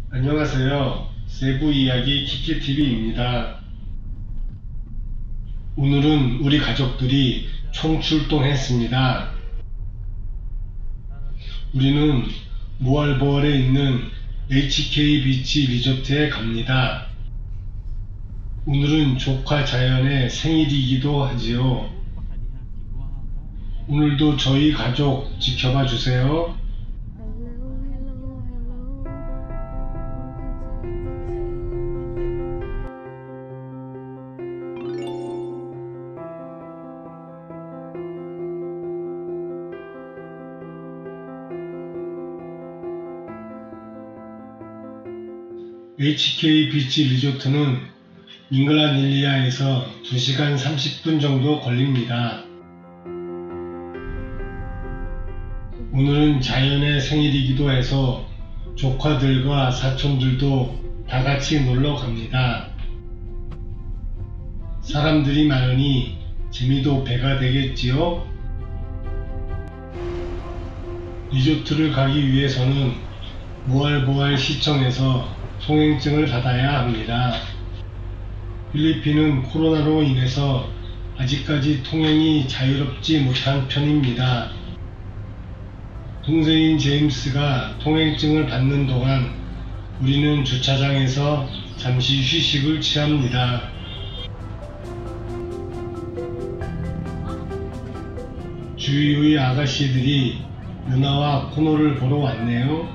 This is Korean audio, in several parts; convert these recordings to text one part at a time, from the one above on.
안녕하세요. 세부이야기 키키TV입니다. 오늘은 우리 가족들이 총출동했습니다. 우리는 모알보알에 있는 HK 비치 리조트에 갑니다. 오늘은 조카 자연의 생일이기도 하지요. 오늘도 저희 가족 지켜봐 주세요. HK 비치 리조트는 잉글라닐리아에서 2시간 30분 정도 걸립니다. 오늘은 자연의 생일이기도 해서 조카들과 사촌들도 다같이 놀러 갑니다. 사람들이 많으니 재미도 배가 되겠지요? 리조트를 가기 위해서는 모알보알 시청에서 통행증을 받아야 합니다. 필리핀은 코로나로 인해서 아직까지 통행이 자유롭지 못한 편입니다. 동생인 제임스가 통행증을 받는 동안 우리는 주차장에서 잠시 휴식을 취합니다. 주위의 아가씨들이 누나와 코노를 보러 왔네요.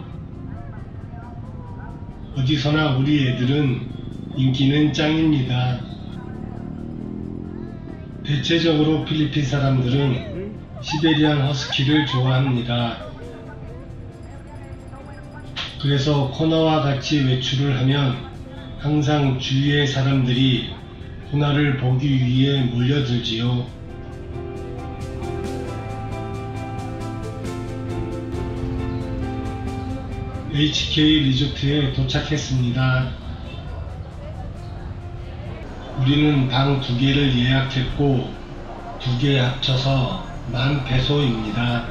어디서나 우리 애들은 인기는 짱입니다. 대체적으로 필리핀 사람들은 시베리안 허스키를 좋아합니다. 그래서 코나와 같이 외출을 하면 항상 주위의 사람들이 코나를 보기 위해 몰려들지요. HK 리조트에 도착했습니다. 우리는 방 2개를 예약했고 2개 합쳐서 10,000페소입니다.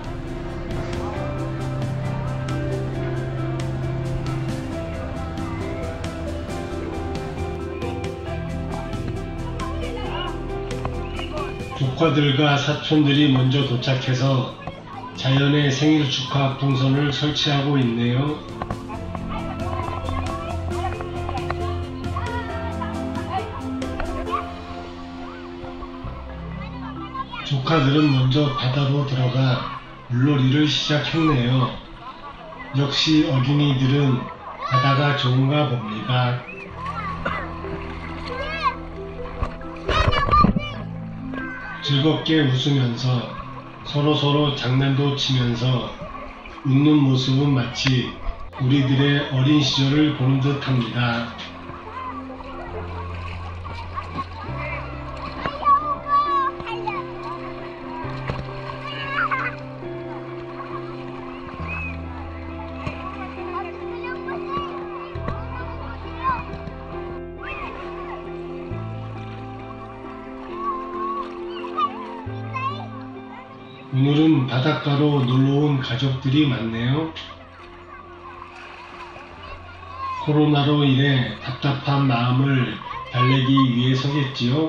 조카들과 사촌들이 먼저 도착해서 자연의 생일 축하 풍선을 설치하고 있네요. 조카들은 먼저 바다로 들어가 물놀이를 시작했네요. 역시 어린이들은 바다가 좋은가 봅니다. 즐겁게 웃으면서 서로서로 장난도 치면서 웃는 모습은 마치 우리들의 어린 시절을 보는 듯 합니다. 오늘은 바닷가로 놀러온 가족들이 많네요. 코로나로 인해 답답한 마음을 달래기 위해서겠지요.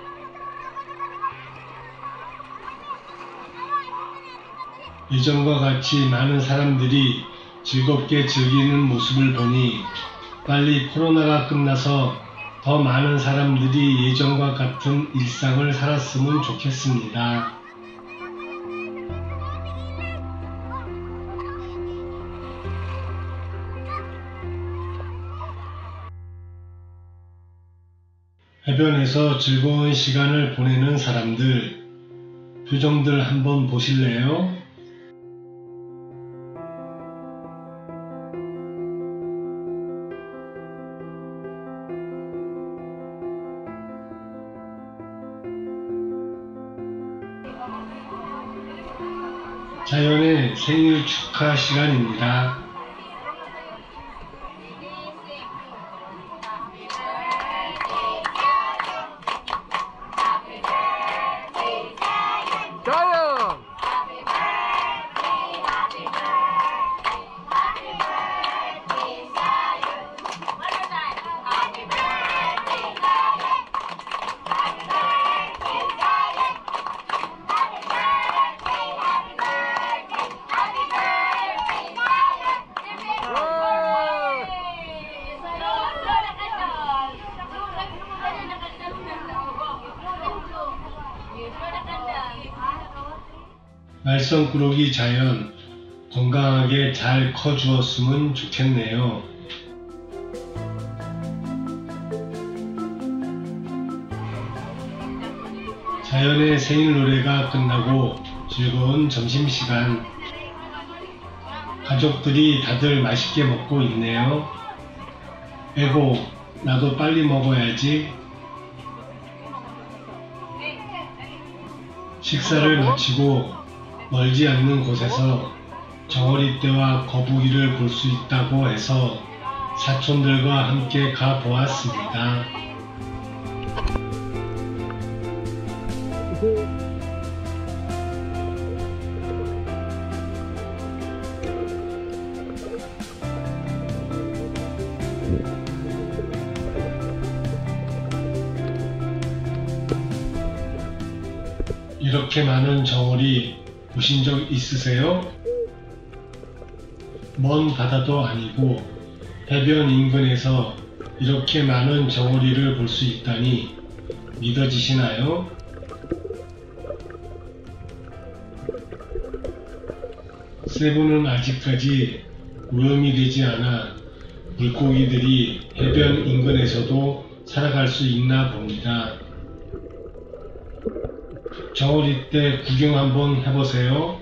예전과 같이 많은 사람들이 즐겁게 즐기는 모습을 보니 빨리 코로나가 끝나서 더 많은 사람들이 예전과 같은 일상을 살았으면 좋겠습니다. 해변에서 즐거운 시간을 보내는 사람들, 표정들 한번 보실래요? 자연의 생일 축하 시간입니다. 달성꾸러기 자연 건강하게 잘 커주었으면 좋겠네요. 자연의 생일 노래가 끝나고 즐거운 점심시간. 가족들이 다들 맛있게 먹고 있네요. 에고, 나도 빨리 먹어야지. 식사를 마치고 멀지 않는 곳에서 정어리떼와 거북이를 볼 수 있다고 해서 사촌들과 함께 가 보았습니다. 이렇게 많은 정어리 보신 적 있으세요? 먼 바다도 아니고 해변 인근에서 이렇게 많은 정어리를 볼 수 있다니 믿어지시나요? 세부는 아직까지 오염이 되지 않아 물고기들이 해변 인근에서도 살아갈 수 있나 봅니다. 정어리떼 구경 한번 해보세요.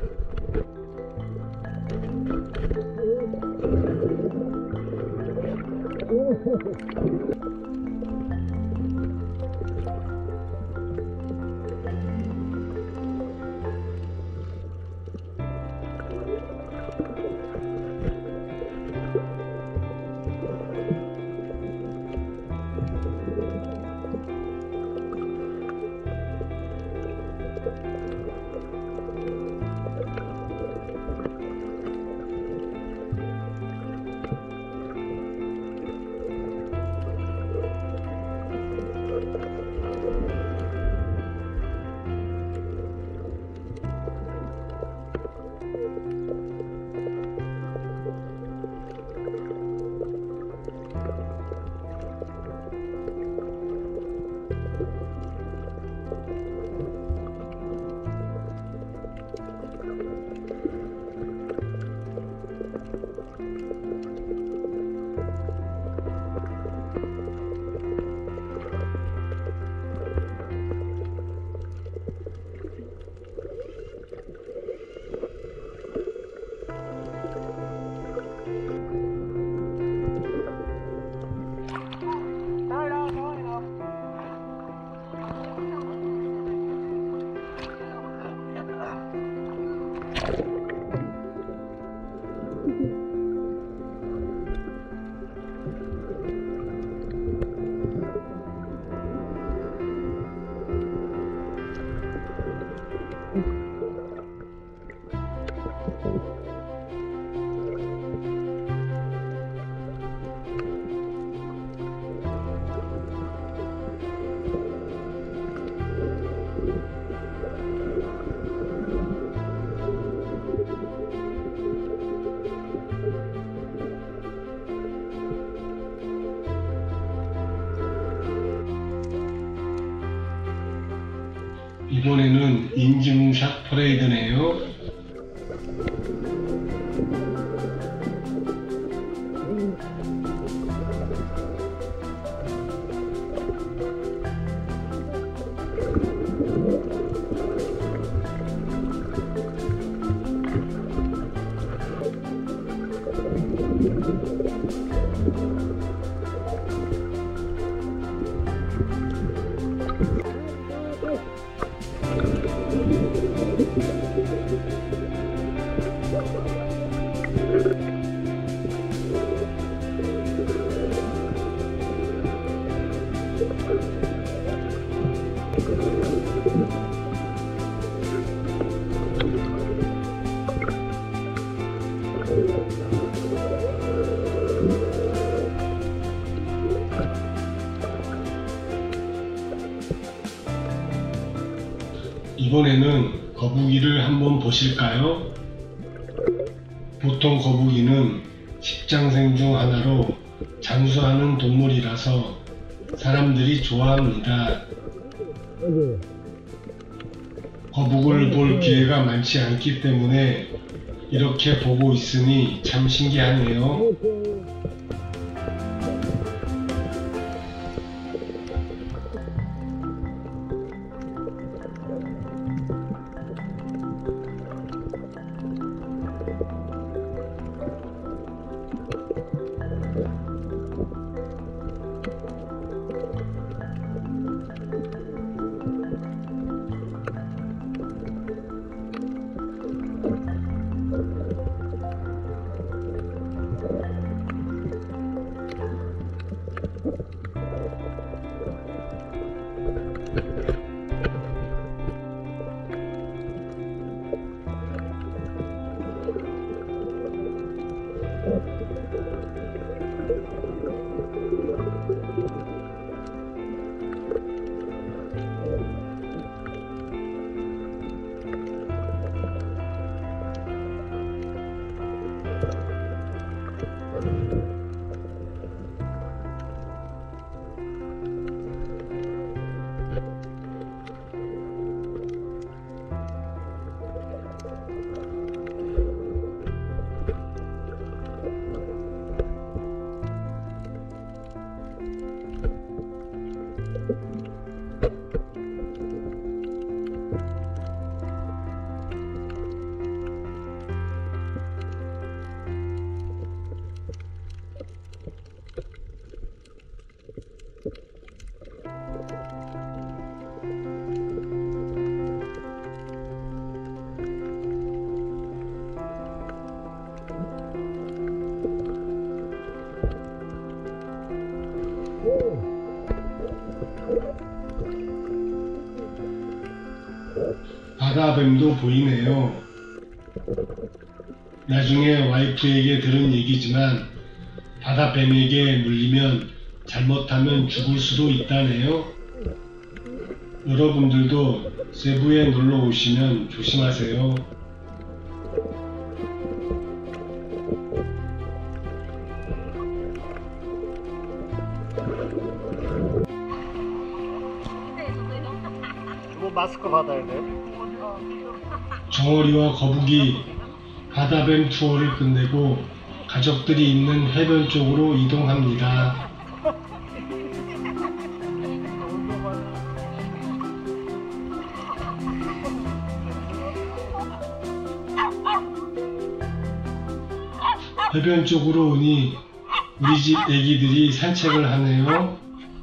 이번에는 인증샷 퍼레이드네요. 이번에는 거북이를 한번 보실까요? 보통 거북이는 식장생 중 하나로 장수하는 동물이라서 사람들이 좋아합니다. 거북을 볼 기회가 많지 않기 때문에 이렇게 보고 있으니 참 신기하네요. 바다뱀도 보이네요. 나중에 와이프에게 들은 얘기지만 바다뱀에게 물리면 잘못하면 죽을 수도 있다네요. 여러분들도 세부에 놀러 오시면 조심하세요. 뭐 마스크 받아야 돼? 정어리와 거북이 바다뱀 투어를 끝내고 가족들이 있는 해변 쪽으로 이동합니다. 해변 쪽으로 오니 우리 집 애기들이 산책을 하네요.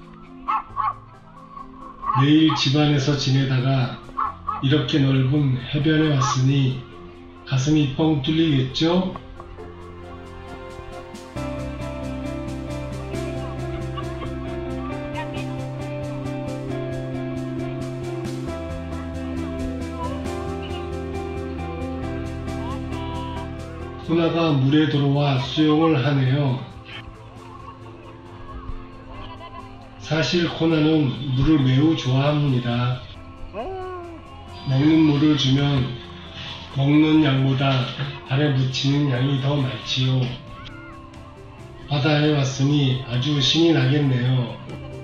매일 집안에서 지내다가 이렇게 넓은 해변에 왔으니 가슴이 뻥 뚫리겠죠? 코나가 물에 들어와 수영을 하네요. 사실 코나는 물을 매우 좋아합니다. 먹는 물을 주면 먹는 양보다 발에 묻히는 양이 더 많지요. 바다에 왔으니 아주 신이 나겠네요.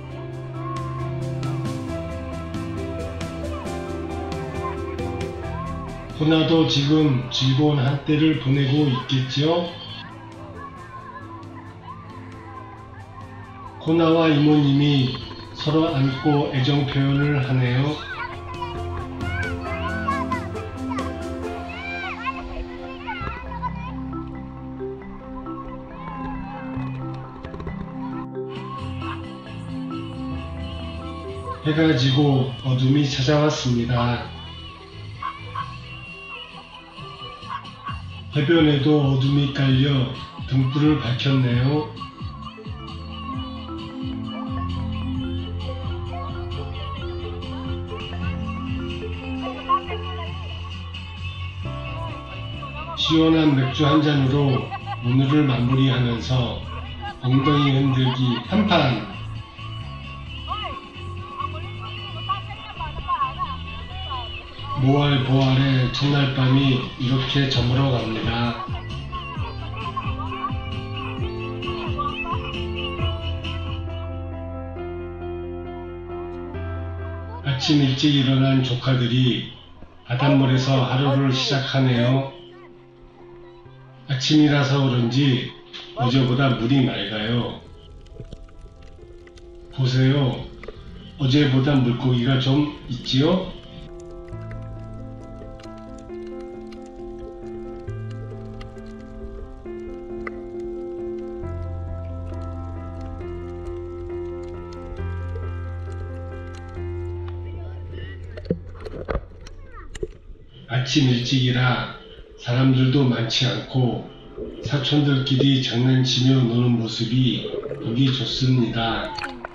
코나도 지금 즐거운 한때를 보내고 있겠지요? 코나와 이모님이 서로 안고 애정 표현을 하네요. 해가 지고 어둠이 찾아왔습니다. 해변에도 어둠이 깔려 등불을 밝혔네요. 시원한 맥주 한 잔으로 오늘을 마무리하면서 엉덩이 흔들기 한판! 모알보알의 첫날 밤이 이렇게 저물어 갑니다. 아침 일찍 일어난 조카들이 바닷물에서 하루를 시작하네요. 아침이라서 그런지 어제보다 물이 맑아요. 보세요. 어제보다 물고기가 좀 있지요? 아침 일찍이라 사람들도 많지 않고 사촌들끼리 장난치며 노는 모습이 보기 좋습니다.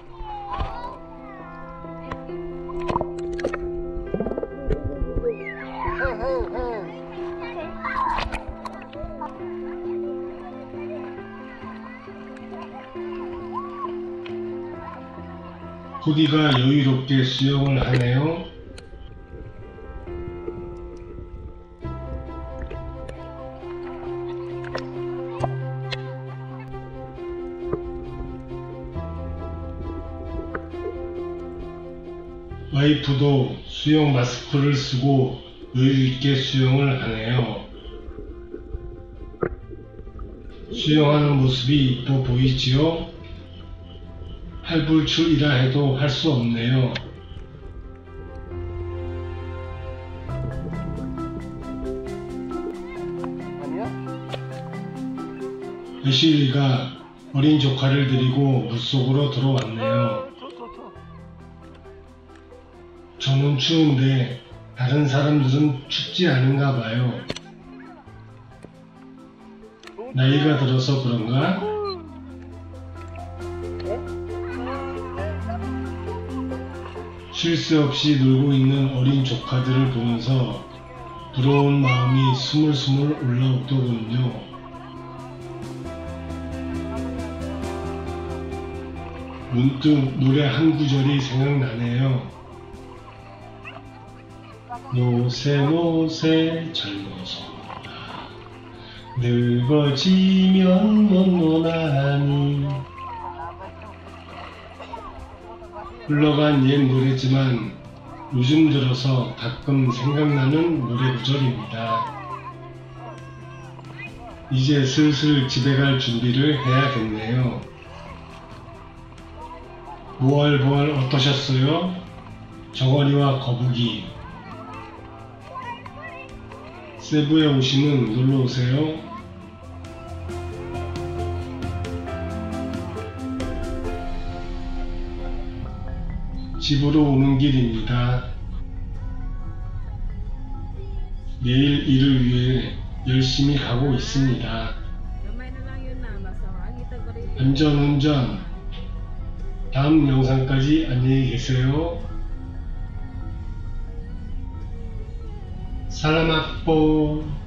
호디가 여유롭게 수영을 하네요. 와이프도 수영 마스크를 쓰고 여유있게 수영을 하네요. 수영하는 모습이 이뻐 보이지요? 할불출이라 해도 할 수 없네요. 애슐리가 어린 조카를 데리고 물속으로 들어왔네요. 저는 추운데 다른 사람들은 춥지 않은가 봐요. 나이가 들어서 그런가? 쉴 새 없이 놀고 있는 어린 조카들을 보면서 부러운 마음이 스물스물 올라오더군요. 문득 노래 한 구절이 생각나네요. 노새 노새 젊어서 늙어지면 못노나니. 흘러간 옛 노래지만 요즘 들어서 가끔 생각나는 노래 구절입니다. 이제 슬슬 집에 갈 준비를 해야겠네요. 보알보알 어떠셨어요? 정어리와 거북이. 세부에 오시면 놀러오세요. 집으로 오는 길입니다. 내일 일을 위해 열심히 가고 있습니다. 안전운전. 다음 영상까지 안녕히 계세요. 살라맛 뽀.